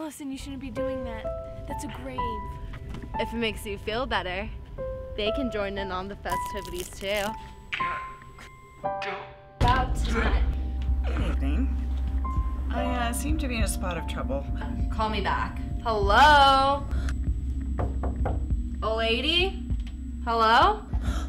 Allison, you shouldn't be doing that. That's a grave. If it makes you feel better, they can join in on the festivities too. About time. Good evening. I seem to be in a spot of trouble. Call me back. Hello? A lady? Hello?